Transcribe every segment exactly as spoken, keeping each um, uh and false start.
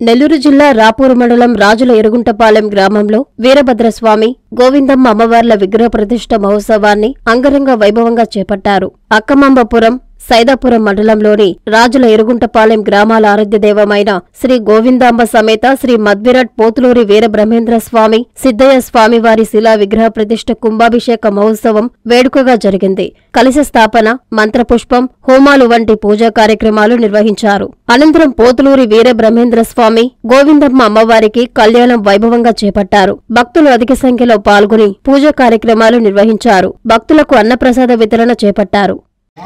నెల్లూరు జిల్లా రాపూరు మండలం రాజుల ఎరుగుంటపాలెం గ్రామంలో వీరభద్రస్వామి, గోవిందమ్మ అమ్మవార్ల విగ్రహ ప్రతిష్ఠ మహోత్సవాన్ని అంగరంగ వైభవంగా చేపట్టారు. అక్కమాంబపురం, సైదాపురం మండలంలోని రాజుల ఎరుగుంటపాలెం గ్రామాల ఆరాధ్య దైవమైన శ్రీ గోవిందాంబ సమేత శ్రీ మద్విరాట్ పోతులూరి వీరబ్రహ్మేంద్ర స్వామి, సిద్దయ్య స్వామివారి శిలా విగ్రహ ప్రతిష్ఠ కుంభాభిషేక మహోత్సవం వేడుకగా జరిగింది. కలశ స్థాపన, మంత్రపుష్పం, హోమాలు వంటి పూజా కార్యక్రమాలు నిర్వహించారు. అనంతరం పోతులూరి వీరబ్రహ్మేంద్ర స్వామి, గోవిందమ్మ అమ్మవారికి కళ్యాణం వైభవంగా చేపట్టారు. భక్తులు అధిక సంఖ్యలో పాల్గొని పూజా కార్యక్రమాలు నిర్వహించారు. భక్తులకు అన్నప్రసాద వితరణ చేపట్టారు.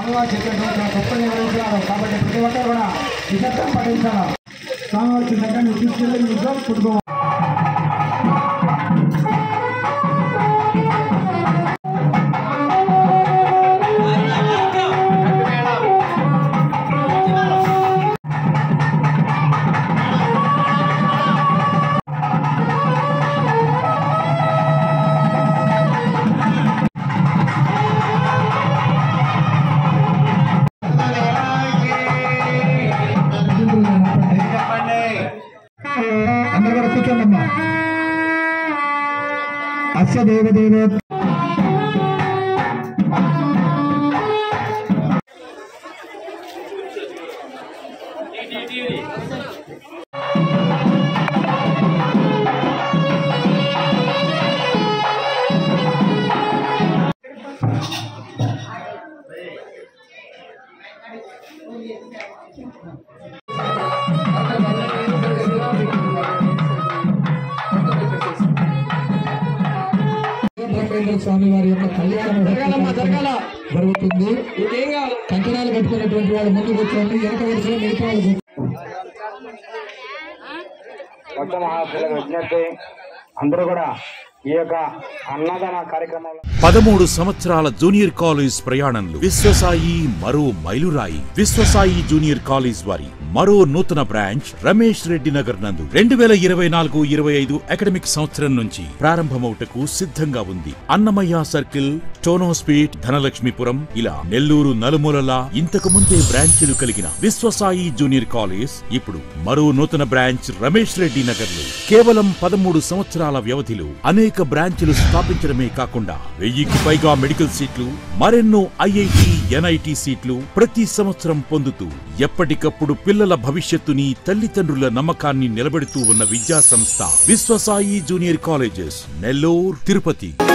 అస్య దేవదేవ స్వామి వారి యొక్క కళ్యాణం జరుగుతుంది. కంకణాలు కట్టుకున్నటువంటి వాళ్ళు ముందు కూర్చోండి, వెనక వరుసలో మిగతా వాళ్ళు విజ్ఞప్తి అందరూ కూడా ఈ యొక్క అన్నదాన కార్యక్రమంలో పదమూడు సంవత్సరాల జూనియర్ కాలేజ్ ప్రయాణంలో విశ్వసాయి మరో మైలురాయి. విశ్వసాయి జూనియర్ కాలేజ్ వారి మరో నూతన బ్రాంచ్ రమేష్ రెడ్డి నగర్ నందు రెండు వేల ఇరవై నాలుగు ఇరవై ఐదు అకాడమిక్ సంవత్సరం నుంచి ప్రారంభమవుటకు సిద్ధంగా ఉంది. అన్నమయ్య సర్కిల్, టోనోస్పీట్, ధనలక్ష్మీపురం ఇలా నెల్లూరు నలుమూలలా ఇంతకు ముందే బ్రాంచీలు కలిగిన విశ్వసాయి జూనియర్ కాలేజ్ ఇప్పుడు మరో నూతన బ్రాంచ్ రమేష్ రెడ్డి నగర్ లో కేవలం పదమూడు సంవత్సరాల వ్యవధిలో అనేక బ్రాంచీలు స్థాపించడమే కాకుండా వెయ్యికి పైగా మెడికల్ సీట్లు, మరెన్నో ఐఐటి, ఎన్ఐటి సీట్లు ప్రతి సంవత్సరం పొందుతూ ఎప్పటికప్పుడు పిల్లల భవిష్యత్తుని, తల్లిదండ్రుల నమ్మకాన్ని నిలబెడుతూ ఉన్న విద్యా సంస్థ విశ్వసాయి జూనియర్ కాలేజెస్, నెల్లూరు, తిరుపతి.